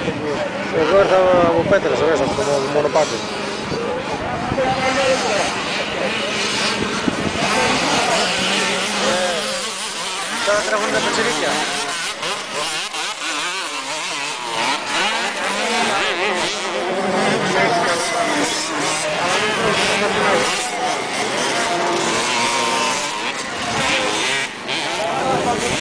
Εγώ ήρθα από Πέτρες μέσα από το μονοπάτι. Τώρα τρέχουν τα πετσιρίκια.